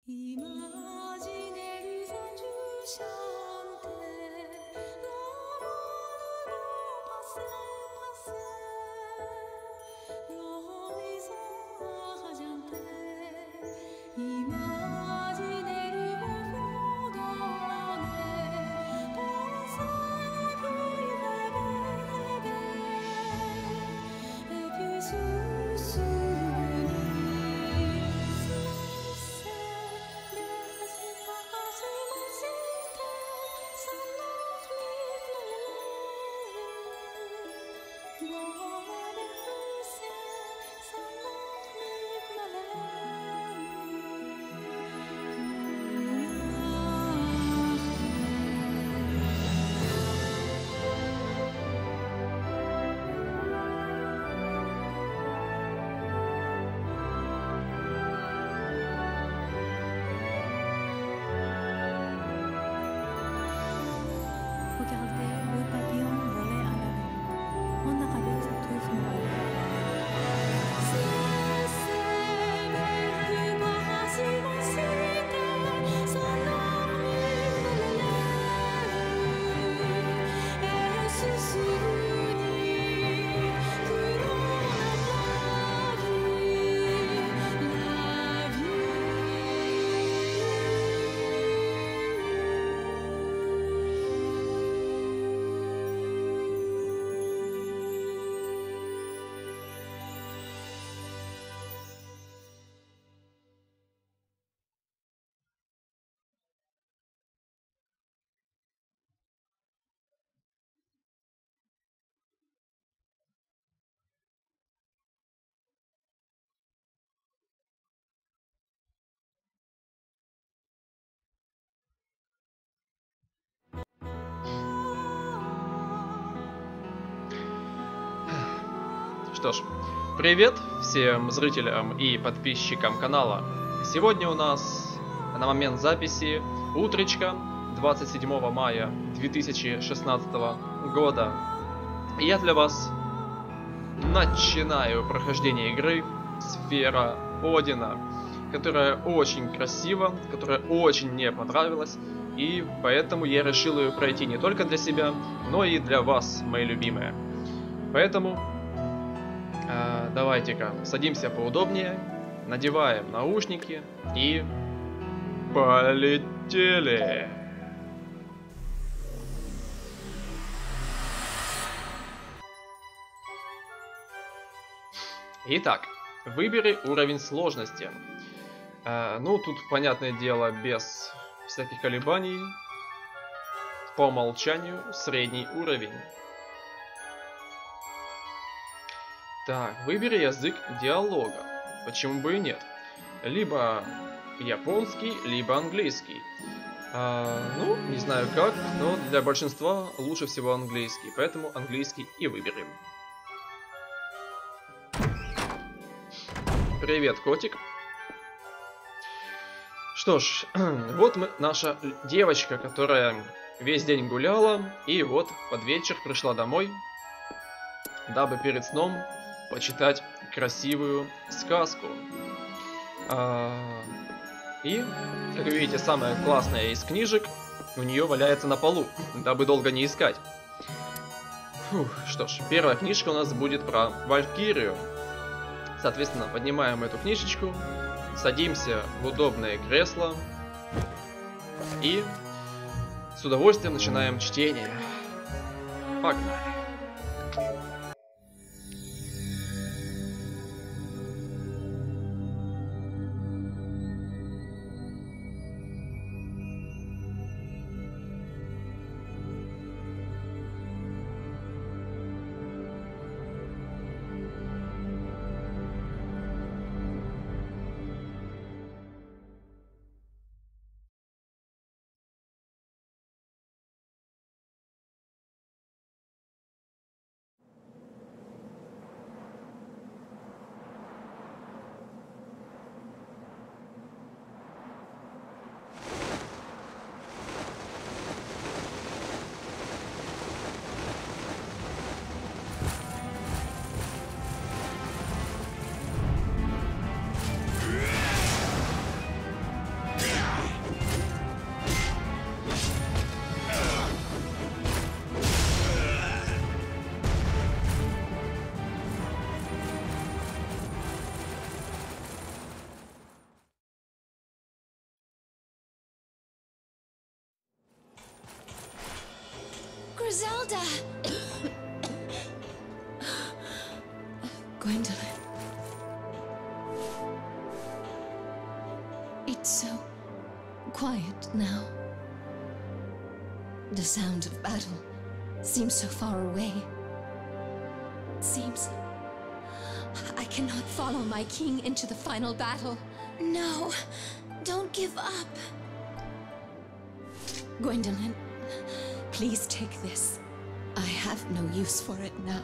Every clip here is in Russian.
Imaginer tu chanter l'amour du passé, l'horizon argenté. Imaginer vous donner, penser puis rêver, et puis se souvenir. Regardez le papillon voler à la lune. On arrive à tout noir. Что ж, привет всем зрителям и подписчикам канала. Сегодня у нас на момент записи утречка 27 мая 2016 года. И я для вас начинаю прохождение игры Сфера Одина, которая очень красива, которая очень мне понравилась. И поэтому я решил ее пройти не только для себя, но и для вас, мои любимые. Поэтому давайте-ка садимся поудобнее, надеваем наушники и полетели! Итак, выбери уровень сложности. Ну, тут, понятное дело, без всяких колебаний. По умолчанию средний уровень. Так, выбери язык диалога. Почему бы и нет? Либо японский, либо английский. Ну, не знаю как, но для большинства лучше всего английский. Поэтому английский и выберем. Привет, котик. Что ж, вот наша девочка, которая весь день гуляла. И вот под вечер пришла домой, дабы перед сном почитать красивую сказку. И, как вы видите, самая классная из книжек у нее валяется на полу, дабы долго не искать. Фух, что ж, первая книжка у нас будет про Валькирию. Соответственно, поднимаем эту книжечку, садимся в удобное кресло и с удовольствием начинаем чтение. Погнали! Griselda! Gwendolyn. It's so quiet now. The sound of battle seems so far away. It seems I cannot follow my king into the final battle. No, don't give up. Gwendolyn, please take this. I have no use for it now.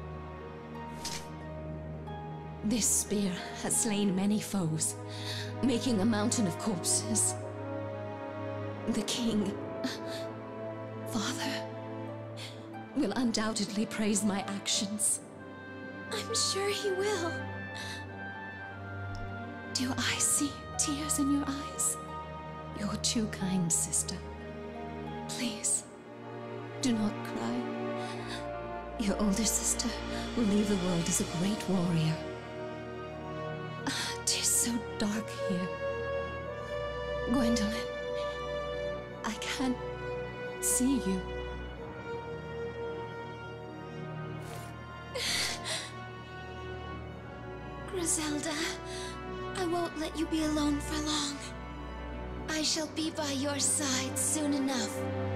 This spear has slain many foes, making a mountain of corpses. The king, Father, will undoubtedly praise my actions. I'm sure he will. Do I see tears in your eyes? You're too kind, sister. Please, do not cry. Your older sister will leave the world as a great warrior. Tis so dark here. Gwendolyn, I can't see you. Griselda, I won't let you be alone for long. I shall be by your side soon enough.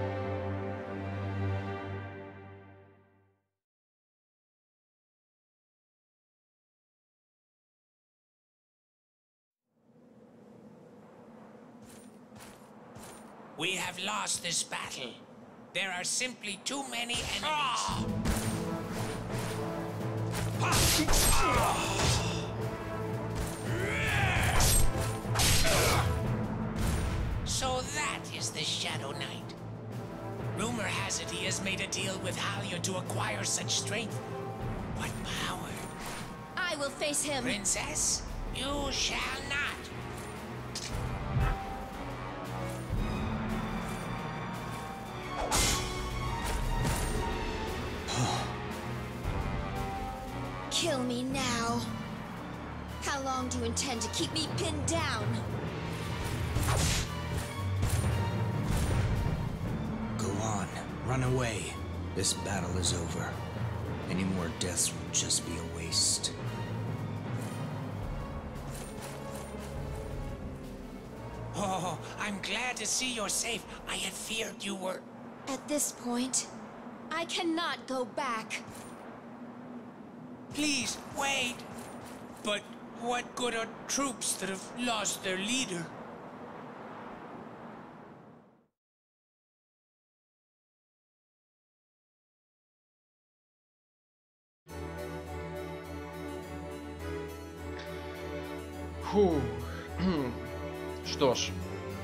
We have lost this battle. There are simply too many enemies. So that is the Shadow Knight. Rumor has it he has made a deal with Halia to acquire such strength. What power? I will face him. Princess, you shall not. Kill me now. How long do you intend to keep me pinned down? Go on, run away. This battle is over. Any more deaths will just be a waste. Oh, I'm glad to see you're safe. I had feared you were... At this point, I cannot go back. Please, wait. But what good are troops that have lost their leader? Фу. Что ж.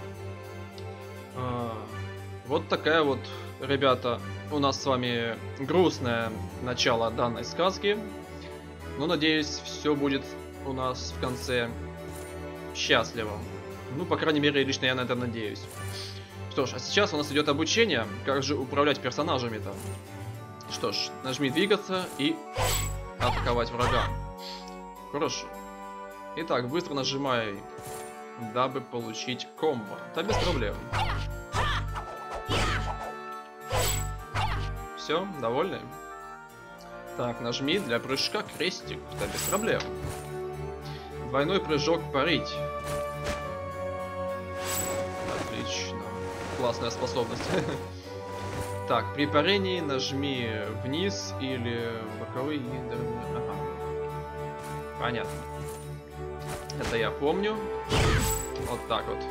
Вот такая вот, ребята, у нас с вами грустное начало данной сказки. Но надеюсь, все будет у нас в конце счастливо. Ну, по крайней мере, лично я на это надеюсь. Что ж, а сейчас у нас идет обучение. Как же управлять персонажами-то? Что ж, нажми двигаться и атаковать врага. Хорошо. Итак, быстро нажимай, дабы получить комбо. Да без проблем. Все, довольны? Так, нажми для прыжка крестик. Да без проблем. Двойной прыжок парить. Отлично. Классная способность. Так, при парении нажми вниз или боковые. Ага. Понятно. Это я помню. Вот так вот.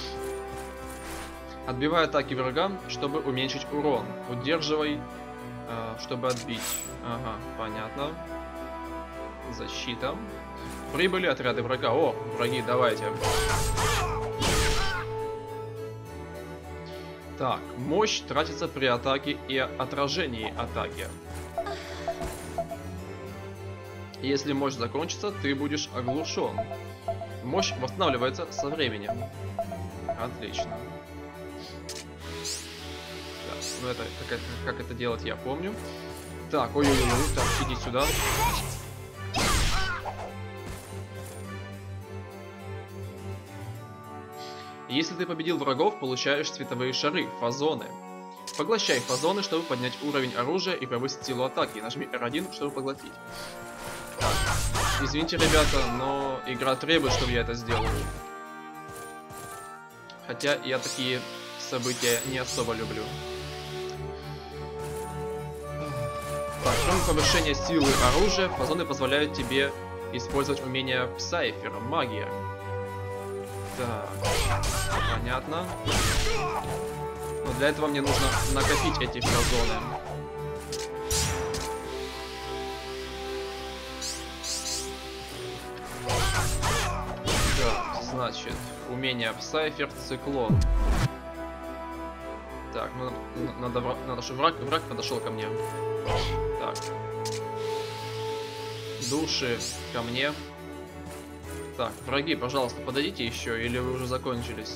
Отбивай атаки врага, чтобы уменьшить урон. Удерживай, чтобы отбить. Ага, понятно. Защита. Прибыли отряды врага. О, враги, давайте. Так, мощь тратится при атаке и отражении атаки. Если мощь закончится, ты будешь оглушен. Мощь восстанавливается со временем. Отлично. Так, ну это как это делать, я помню. Так, ой-ой-ой, так, иди сюда. Если ты победил врагов, получаешь цветовые шары, фазоны. Поглощай фазоны, чтобы поднять уровень оружия и повысить силу атаки. Нажми R1, чтобы поглотить. Так. Извините, ребята, но игра требует, чтобы я это сделал. Хотя я такие события не особо люблю. Так, кроме повышения силы оружия, фазоны позволяют тебе использовать умение Псайфера, магия. Так, понятно. Но для этого мне нужно накопить эти фазоны. Так, значит, умение Псайфер, циклон. Так, ну, надо, чтобы враг подошел ко мне. Так. Души ко мне. Так, враги, пожалуйста, подойдите еще, или вы уже закончились?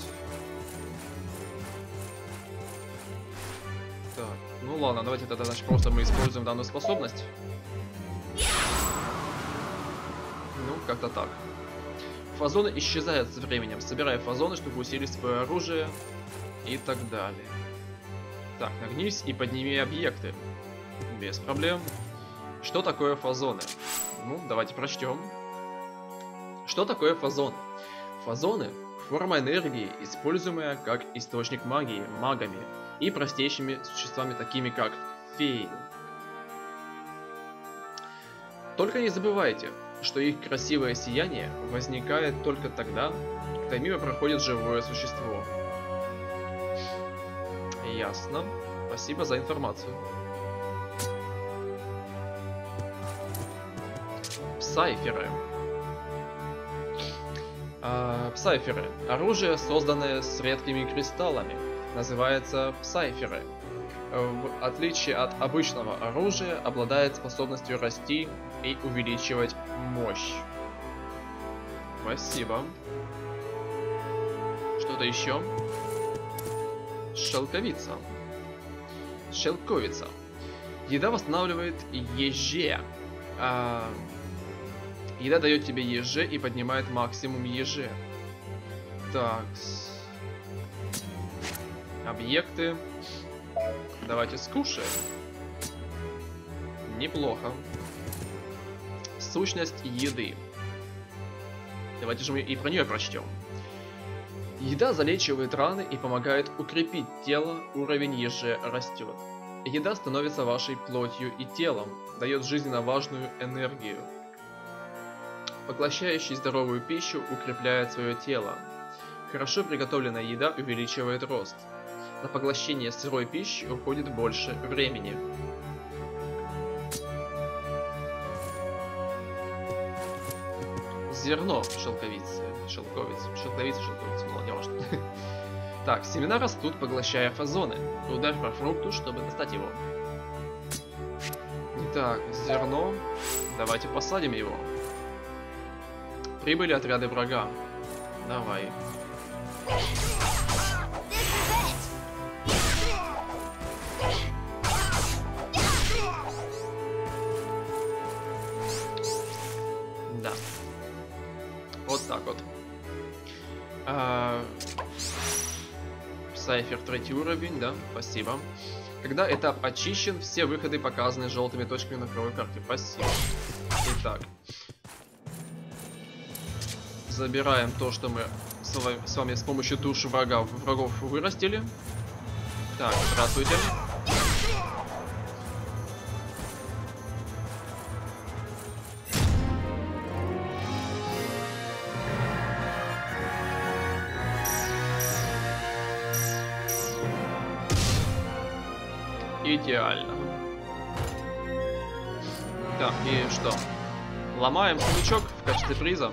Так, ну ладно, давайте тогда, значит, просто мы используем данную способность. Ну, как-то так. Фазоны исчезают со временем. Собирай фазоны, чтобы усилить свое оружие и так далее. Так, нагнись и подними объекты. Без проблем. Что такое фазоны? Ну, давайте прочтем. Что такое фазоны? Фазоны – форма энергии, используемая как источник магии магами и простейшими существами, такими как феи. Только не забывайте, что их красивое сияние возникает только тогда, когда мимо проходит живое существо. Ясно. Спасибо за информацию. Псайферы. Псайферы. Оружие, созданное с редкими кристаллами, называется псайферы. В отличие от обычного оружия, обладает способностью расти и увеличивать мощь. Спасибо. Что-то еще? Шелковица. Шелковица. Еда восстанавливает ЕЖ. Еда дает тебе ЕЖ и поднимает максимум ЕЖ. Так. Объекты. Давайте скушаем. Неплохо. Сущность еды. Давайте же мы и про нее прочтем. Еда залечивает раны и помогает укрепить тело, уровень ЕЖ растет. Еда становится вашей плотью и телом, дает жизненно важную энергию. Поглощающий здоровую пищу укрепляет свое тело. Хорошо приготовленная еда увеличивает рост. На поглощение сырой пищи уходит больше времени. Зерно шелковицы. Шелковица, молодежь. Так, семена растут, поглощая фазоны. Ударь по фрукту, чтобы достать его. Итак, зерно. Давайте посадим его. Прибыли отряды врага. Давай. Да. Вот так вот. Псайфер 3 уровень, да, спасибо. Когда этап очищен, все выходы показаны желтыми точками на кровой карте. Спасибо. Итак. Забираем то, что мы с вами с помощью душ врагов вырастили. Так, здравствуйте. Идеально. Так, и что? Ломаем сундучок в качестве приза.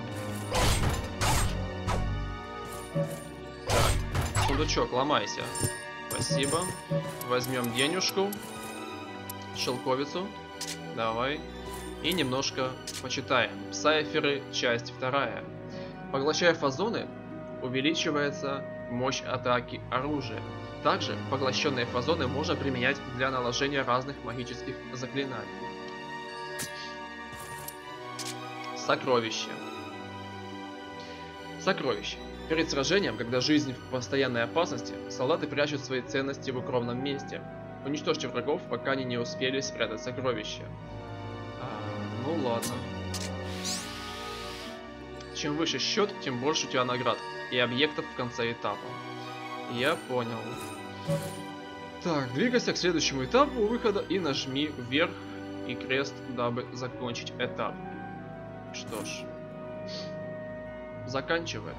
Так, сундучок, ломайся. Спасибо. Возьмем денежку. Шелковицу. Давай. И немножко почитаем. Псайферы, часть 2. Поглощая фазоны, увеличивается мощь атаки оружия. Также поглощенные фазоны можно применять для наложения разных магических заклинаний. Сокровище. Сокровище. Перед сражением, когда жизнь в постоянной опасности, солдаты прячут свои ценности в укромном месте. Уничтожьте врагов, пока они не успели спрятать сокровища. Ну ладно. Чем выше счет, тем больше у тебя наград и объектов в конце этапа. Я понял. Так, двигайся к следующему этапу выхода и нажми вверх и крест, дабы закончить этап. Что ж, заканчиваем.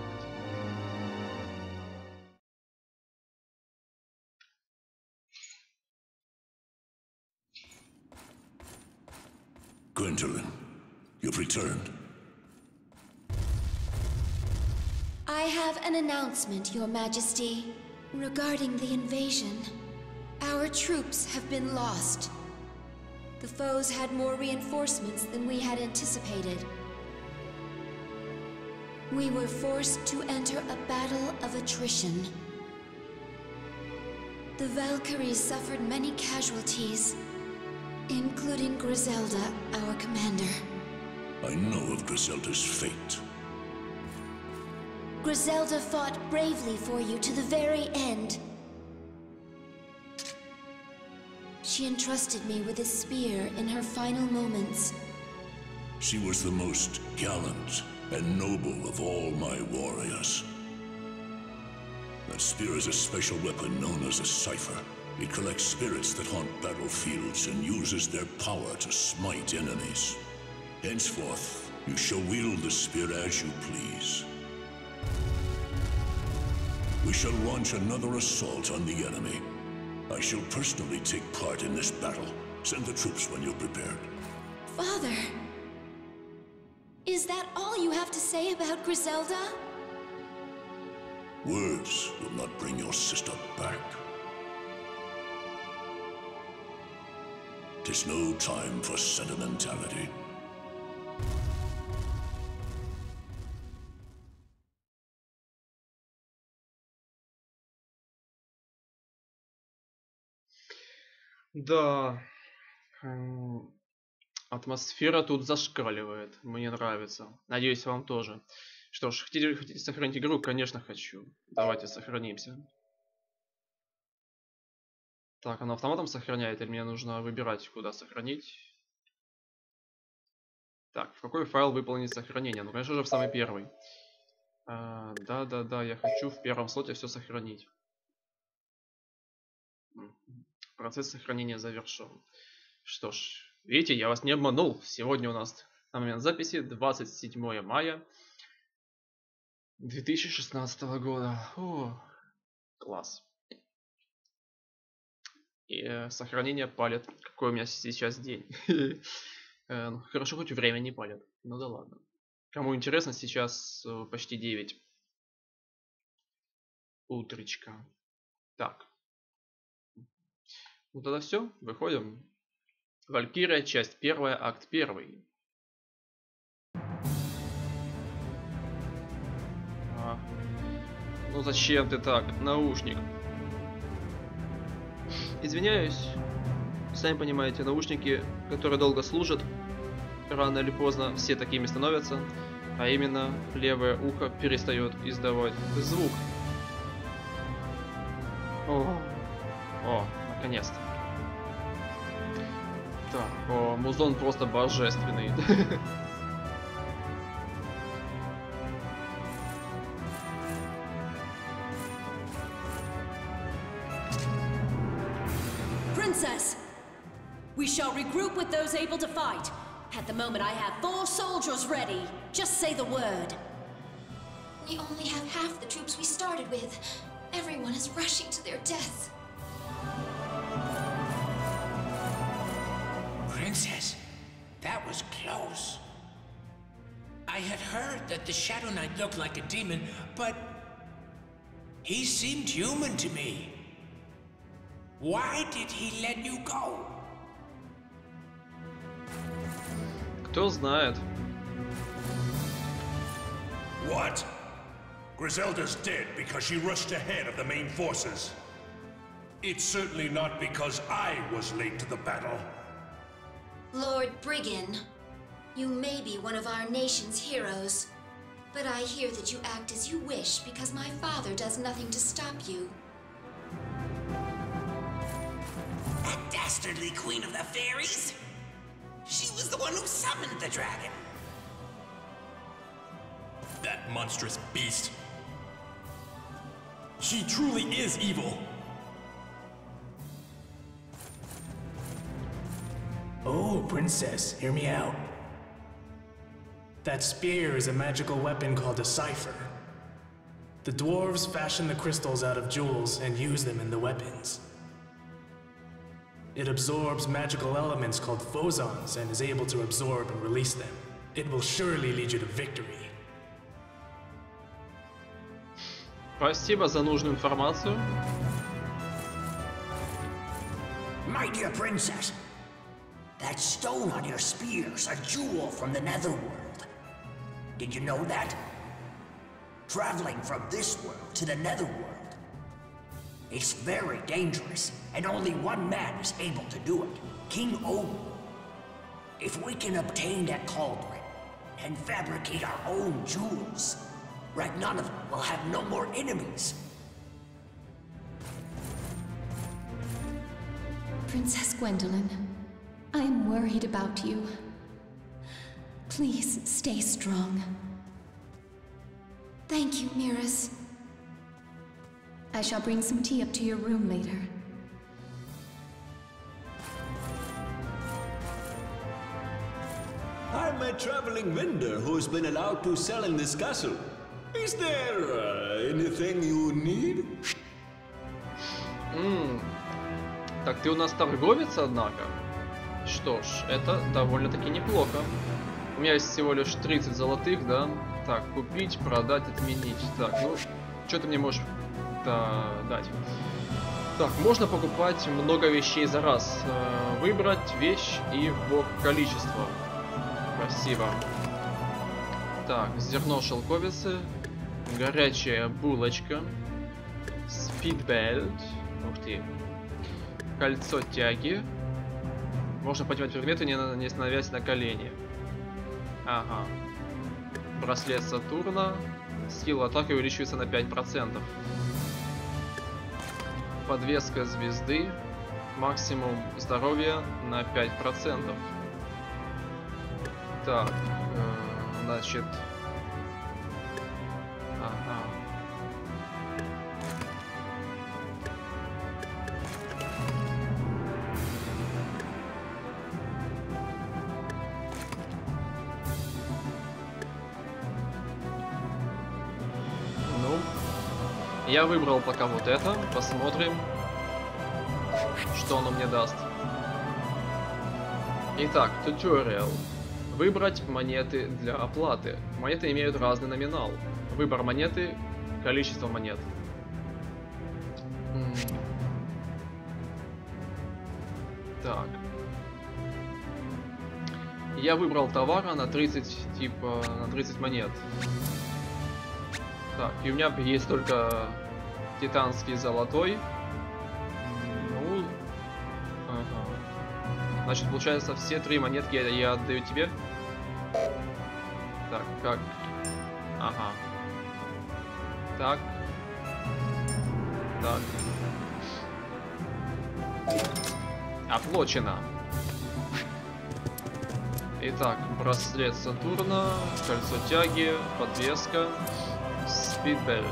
Gwendolyn, you've returned. I have an announcement, Your Majesty, regarding the invasion. Our troops have been lost. The foes had more reinforcements than we had anticipated. We were forced to enter a battle of attrition. The Valkyries suffered many casualties, including Griselda, our commander. I know of Griselda's fate. Griselda fought bravely for you to the very end. She entrusted me with a spear in her final moments. She was the most gallant and noble of all my warriors. That spear is a special weapon known as a cipher. It collects spirits that haunt battlefields and uses their power to smite enemies. Henceforth, you shall wield the spear as you please. We shall launch another assault on the enemy. I shall personally take part in this battle. Send the troops when you're prepared. Father, is that all you have to say about Griselda? Words will not bring your sister back. 'Tis no time for sentimentality. Да, атмосфера тут зашкаливает, мне нравится. Надеюсь, вам тоже. Что ж, хотите сохранить игру? Конечно, хочу. Давайте сохранимся. Так, она автоматом сохраняет, или мне нужно выбирать, куда сохранить? Так, в какой файл выполнить сохранение? Ну, конечно же, в самый первый. Да, я хочу в первом слоте все сохранить. Процесс сохранения завершен. Что ж, видите, я вас не обманул. Сегодня у нас на момент записи 27 мая 2016 года. О, класс. И сохранение палит. Какой у меня сейчас день. Хорошо, хоть время не палит. Ну да ладно. Кому интересно, сейчас почти 9. Утречка. Так. Ну тогда все, выходим. Валькирия, часть 1, акт 1. Ну зачем ты так, наушник? Извиняюсь. Сами понимаете, наушники, которые долго служат, рано или поздно все такими становятся. А именно, левое ухо перестает издавать звук. О, наконец-то. Так, музон просто божественный. Princess, we shall regroup with those able to fight. At the moment, I have 4 soldiers ready. Just say the word. We only have half the troops we started with. Everyone is rushing to their death. Princess, that was close. I had heard that the Shadow Knight looked like a demon, but he seemed human to me. Why did he let you go? Кто знает. What? Griselda's dead because she rushed ahead of the main forces. It's certainly not because I was late to the battle. Lord Briggan, you may be one of our nation's heroes, But I hear that you act as you wish because my father does nothing to stop you. That dastardly queen of the fairies? She was the one who summoned the dragon. That monstrous beast. She truly is evil. Oh, princess, hear me out. That spear is a magical weapon called a cipher. The dwarves fashion the crystals out of jewels and use them in the weapons. It absorbs magical elements called phosons and is able to absorb and release them. It will surely lead you to victory. Спасибо за нужную информацию. My dear princess, that stone on your spear's a jewel from the Netherworld. Did you know that? Traveling from this world to the Netherworld. It's very dangerous, and only one man is able to do it, King Odin. If we can obtain that cauldron and fabricate our own jewels, Ragnarsson will have no more enemies. Princess Gwendolyn, I am worried about you. Please stay strong. Thank you, Miras. I shall bring some tea up to your room later. I'm a traveling vendor who's been allowed to sell in this castle. Is there anything you need? Так, ты у нас торговец, однако. Что ж, это довольно-таки неплохо. У меня есть всего лишь 30 золотых, да? Так, купить, продать, отменить. Так, ну, что ты мне можешь дать? Так, можно покупать много вещей за раз. Выбрать вещь и в количество. Спасибо. Так, зерно шелковицы. Горячая булочка. Спидбельт. Ух ты. Кольцо тяги. Можно поднимать предметы, не становясь на колени. Ага. Браслет Сатурна. Сила атаки увеличивается на 5%. Подвеска звезды. Максимум здоровья на 5%. Так. Значит... Ага. Ну, я выбрал пока вот это. Посмотрим, что оно мне даст. Итак, туториал. Выбрать монеты для оплаты. Монеты имеют разный номинал. Выбор монеты, количество монет. Так. Я выбрал товара на 30, типа, на 30 монет. Так, и у меня есть только титанский золотой. Ну, ага. Значит, получается, все 3 монетки я отдаю тебе. Так, как? Ага. Так. Так. Оплачено. Итак, браслет Сатурна, кольцо тяги, подвеска, спидбельт.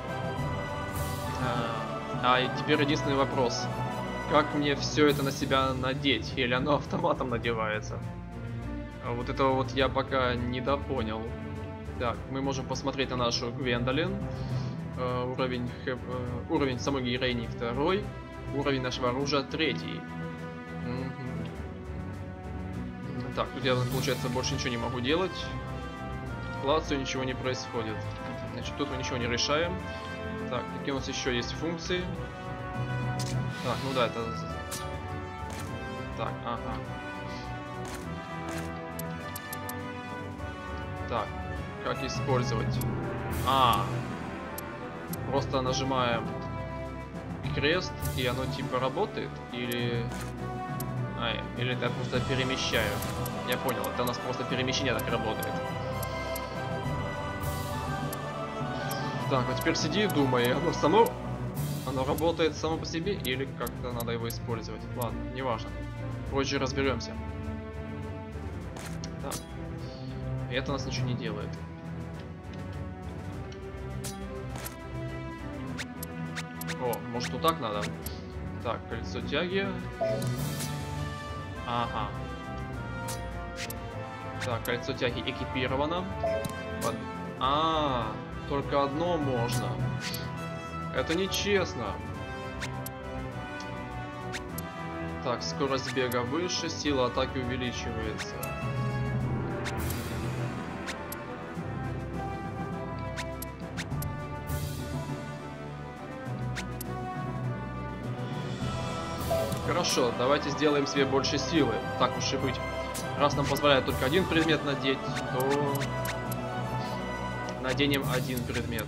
И теперь единственный вопрос. Как мне все это на себя надеть? Или оно автоматом надевается? Вот этого вот я пока не допонял. Так, мы можем посмотреть на нашу Гвендолин. Уровень самой героини 2. Уровень нашего оружия 3. Так, тут я, получается, больше ничего не могу делать. Клацаю, ничего не происходит. Значит, тут мы ничего не решаем. Так, какие у нас еще есть функции? Так, ну да, это... Так, ага. Так, как использовать? Просто нажимаем крест, и оно типа работает? Или... или это я просто перемещаю? Я понял, это у нас просто перемещение так работает. Так, вот теперь сиди и думай, оно само... Оно работает само по себе или как-то надо его использовать? Ладно, неважно. Позже разберемся. Так. Это у нас ничего не делает. О, может вот так надо? Так, кольцо тяги. Ага. Так, кольцо тяги экипировано. Только одно можно. Это нечестно. Так, скорость бега выше, сила атаки увеличивается. Хорошо, давайте сделаем себе больше силы. Так уж и быть. Раз нам позволяет только один предмет надеть, то наденем один предмет.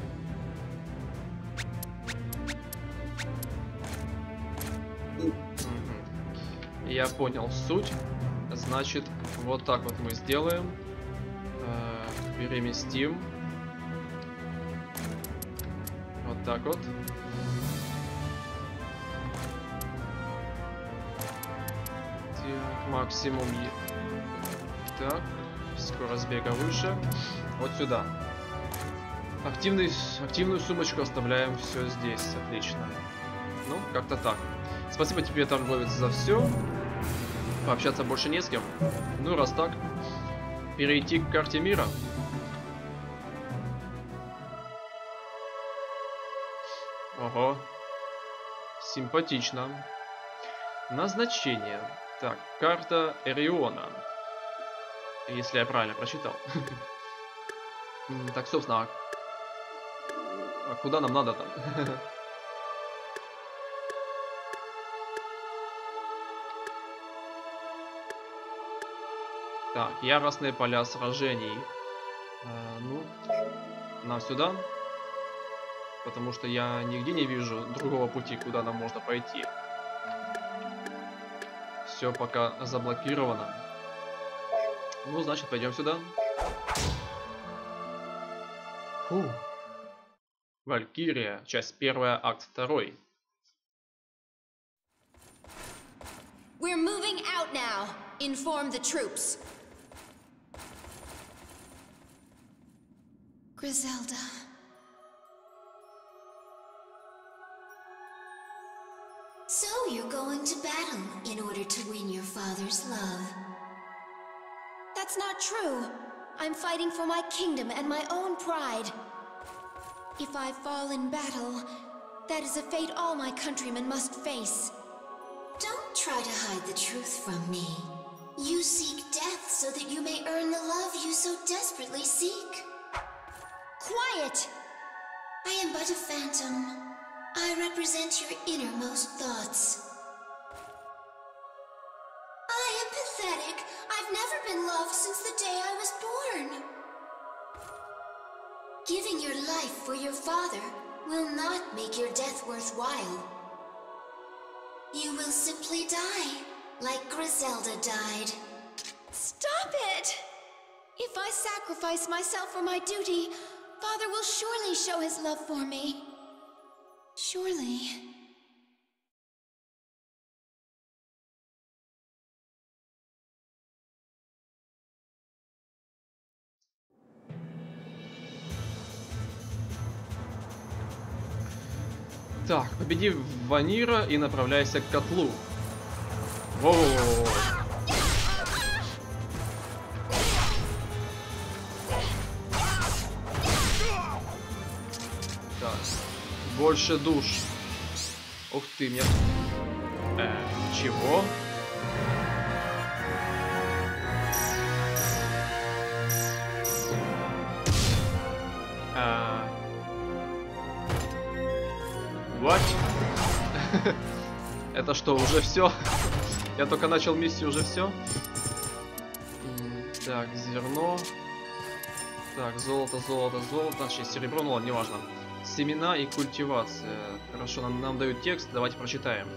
Я понял суть. Значит, вот так вот мы сделаем. Переместим. Вот так вот. Так, максимум. Так, скорость бега выше. Вот сюда. Активную сумочку оставляем все здесь. Отлично. Ну, как-то так. Спасибо тебе, торговец, за все. Пообщаться больше не с кем. Ну, раз так, перейти к карте мира. Ого. Симпатично. Назначение. Так, карта Эриона. Если я правильно прочитал. Так, собственно, а куда нам надо там? Так, яростные поля сражений. Ну, нам сюда. Потому что я нигде не вижу другого пути, куда нам можно пойти. Все пока заблокировано. Ну, значит, пойдем сюда. Фу. Валькирия, часть 1, акт 2. We're moving out now. Inform the troops. Griselda. So you're going to battle in order to win your father's love. That's not true. I'm fighting for my kingdom and my own pride. If I fall in battle, that is a fate all my countrymen must face. Don't try to hide the truth from me. You seek death so that you may earn the love you so desperately seek. Quiet! I am but a phantom. I represent your innermost thoughts. I am pathetic. I've never been loved since the day I was born. Giving your life for your father will not make your death worthwhile. You will simply die, like Griselda died. Stop it! If I sacrifice myself for my duty, Father will surely show his love for me. Surely. Так, победи Ванира и направляйся к котлу. Воу. Так, больше душ. Ух ты, мне... чего? What? Это что, уже все? Я только начал миссию, уже все? Так, зерно. Так, золото, золото, золото. Точнее, серебро, ну ладно, неважно. Семена и культивация. Хорошо, нам дают текст, давайте прочитаем.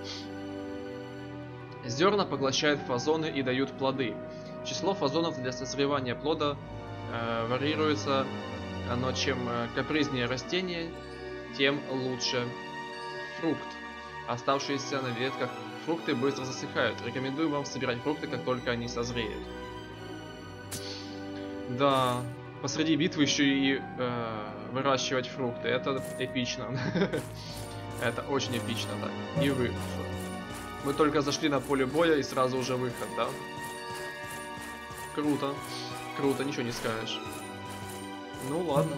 Зерна поглощают фазоны и дают плоды. Число фазонов для созревания плода варьируется Но чем капризнее растение, тем лучше фрукт. Оставшиеся на ветках фрукты быстро засыхают. Рекомендую вам собирать фрукты, как только они созреют. Да, посреди битвы еще и выращивать фрукты. Это эпично. Это очень эпично, да. И вы. Мы только зашли на поле боя и сразу уже выход, да? Круто. Круто, ничего не скажешь. Ну ладно.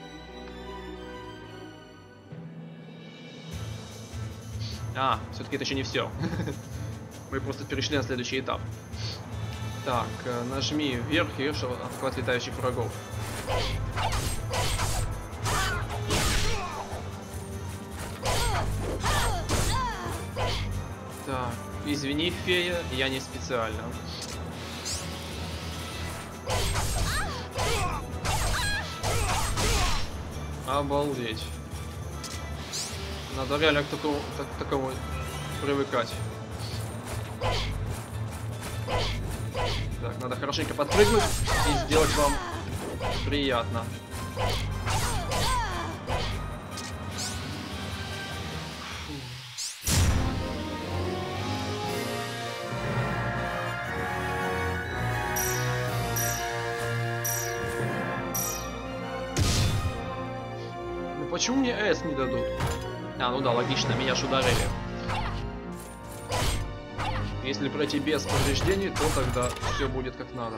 А, все-таки это еще не все. Мы просто перешли на следующий этап. Так, нажми вверх, и чтобы атаковать летающих врагов. Так, извини, фея, я не специально. Обалдеть. Надо реально к такому привыкать. Так, надо хорошенько подпрыгнуть и сделать вам приятно. Ну почему мне S не дадут? А, ну да, логично, меня ж ударили. Если пройти без повреждений, то тогда все будет как надо.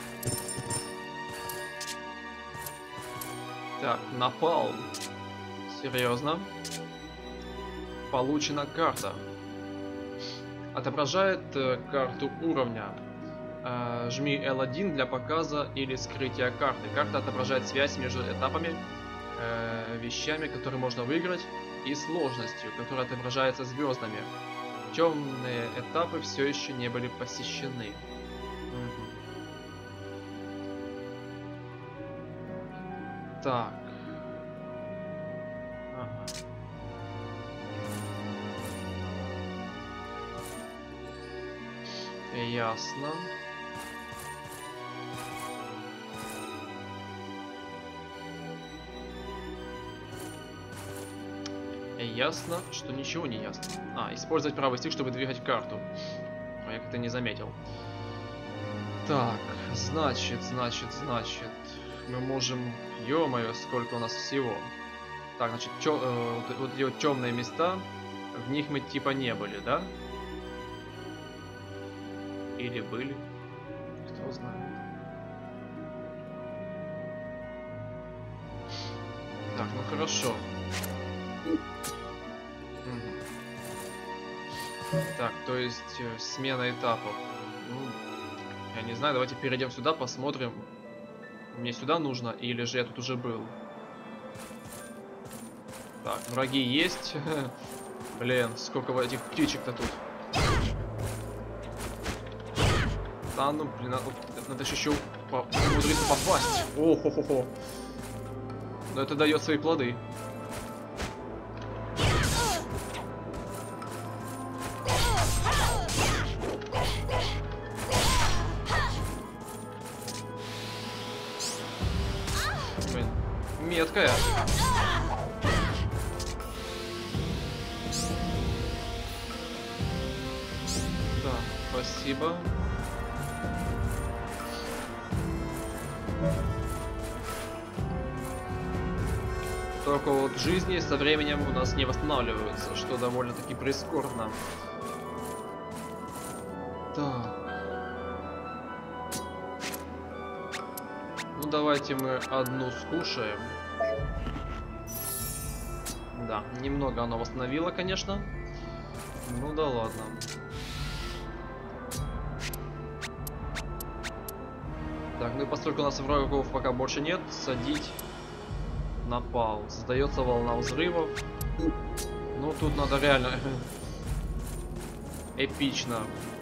Так, напал. Серьезно? Получена карта. Отображает карту уровня. Жми L1 для показа или скрытия карты. Карта отображает связь между этапами, вещами, которые можно выиграть, и сложностью, которая отображается звездами. Темные этапы все еще не были посещены. Так. Ага. Ясно. Ясно, что ничего не ясно. А, использовать правый стик, чтобы двигать карту. Я как-то не заметил. Так, значит. Мы можем... Ё-моё, сколько у нас всего. Так, значит, вот эти вот темные места, в них мы типа не были, да? Или были? Кто знает. Так, ну хорошо. Так, то есть смена этапов. Ну, я не знаю, давайте перейдем сюда, посмотрим. Мне сюда нужно, или же я тут уже был? Так, враги есть. Блин, сколько этих птичек-то тут. Да, ну, блин, надо же еще умудриться попасть. О-хо-хо-хо. Но это дает свои плоды. Блин, меткая. Да, спасибо. Только вот жизни со временем у нас не восстанавливаются, что довольно-таки прискорбно. Так. Ну давайте мы одну скушаем. Да, немного оно восстановило, конечно. Ну да ладно. Так, ну и поскольку у нас врагов пока больше нет, садить напал. Создается волна взрывов. Ну тут надо реально эпично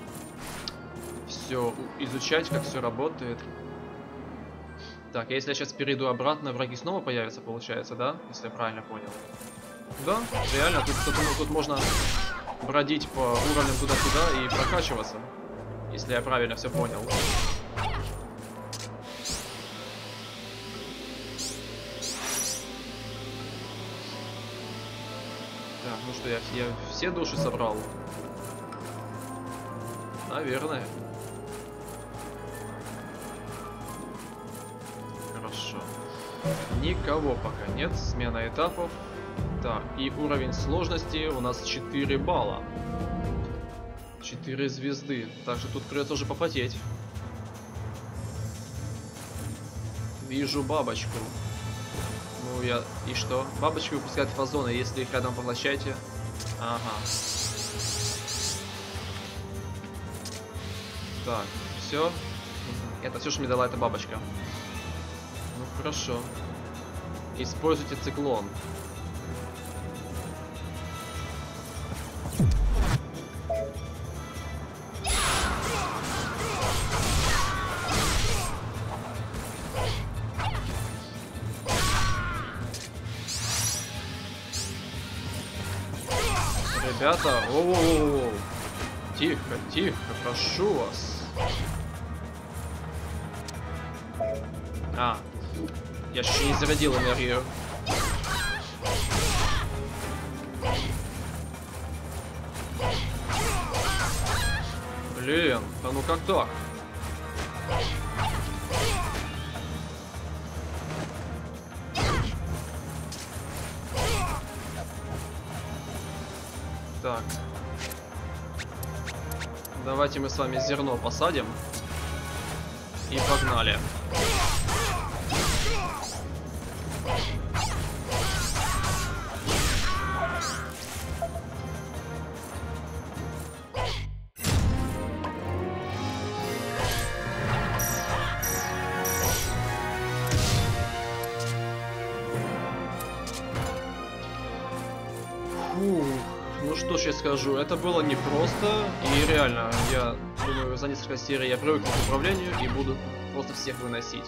все изучать, как все работает. Так, если я сейчас перейду обратно, враги снова появятся, получается, да? Если я правильно понял. Да, реально, тут можно бродить по уровням туда-сюда и прокачиваться. Если я правильно все понял. что, я все души собрал? Наверное. Хорошо. Никого пока нет. Смена этапов. Так, и уровень сложности у нас 4 балла. 4 звезды. Так что тут придется уже попотеть. Вижу бабочку. Ну я... И что? Бабочки выпускают фазоны, если их рядом поглощаете. Ага. Так, все. Это все, что мне дала эта бабочка. Ну хорошо. Используйте циклон. Ребята, о-о-о-о. Тихо, тихо, прошу вас. А, я еще не зарядил энергию. Блин, а ну как так? Так. Давайте мы с вами зерно посадим. И погнали. Ну что ж я скажу, это было непросто, и реально, я думаю, за несколько серий я привыкну к управлению и буду просто всех выносить.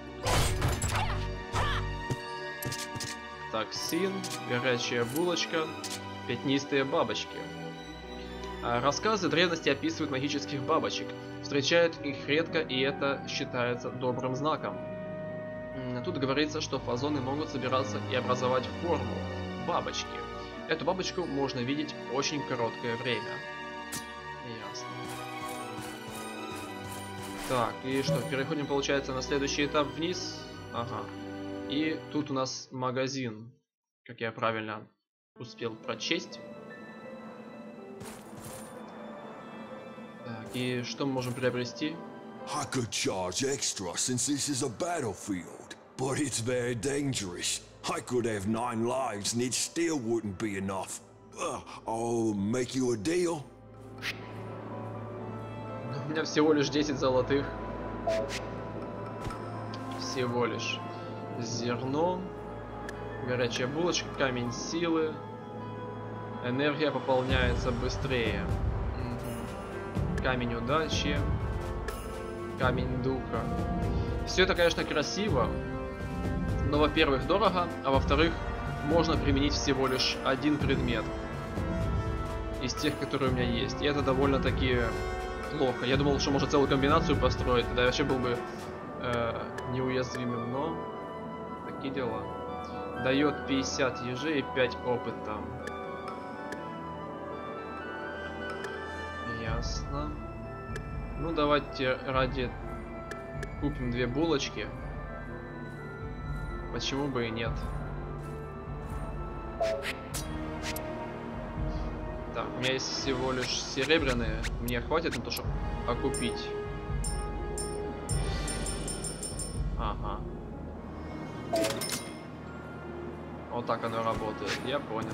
Токсин, горячая булочка, пятнистые бабочки. Рассказы древности описывают магических бабочек, встречают их редко, и это считается добрым знаком. Тут говорится, что фазоны могут собираться и образовать форму бабочки. Эту бабочку можно видеть очень короткое время. Ясно. Так, и что, переходим, получается, на следующий этап вниз. Ага. И тут у нас магазин, как я правильно успел прочесть. Так, и что мы можем приобрести? I could charge extra since this is a battlefield, but it's very dangerous. I could have 9 lives and it still wouldn't be enough. I'll make you a deal. У меня всего лишь 10 золотых. Всего лишь. Зерно. Горячая булочка, камень силы. Энергия пополняется быстрее. Камень удачи. Камень духа. Все это, конечно, красиво. Но, во-первых, дорого, а во-вторых, можно применить всего лишь один предмет из тех, которые у меня есть. И это довольно-таки плохо. Я думал, что можно целую комбинацию построить, тогда я вообще был бы неуязвимым, но такие дела. Дает 50 ежей и 5 опыта. Ясно. Ну, давайте ради купим 2 булочки. Почему бы и нет? Так, у меня есть всего лишь серебряные. Мне хватит на то, чтобы окупить. Ага. Вот так оно работает. Я понял.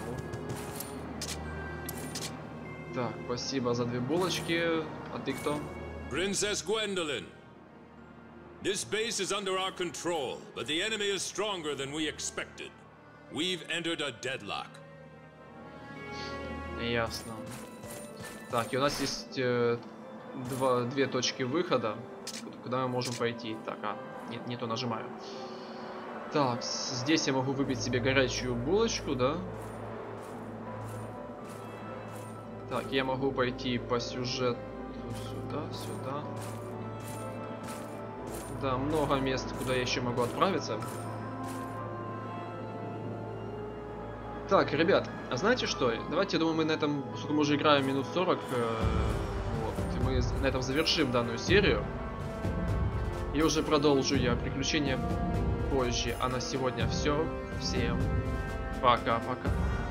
Так, спасибо за 2 булочки. А ты кто? Princess Gwendolyn. This base is under our control, but the enemy is stronger than we expected. We've entered a deadlock. Ясно. Так, и у нас есть 2 точки выхода, куда мы можем пойти. Так, нет, не то нажимаю. Так, здесь я могу выбить себе горячую булочку, да? Так, я могу пойти по сюжету сюда, сюда. Да, много мест, куда я еще могу отправиться. Так, ребят, а знаете что? Давайте, я думаю, мы на этом, поскольку мы уже играем минут 40, вот, мы на этом завершим данную серию. И уже продолжу я приключения позже. А на сегодня все. Всем пока-пока.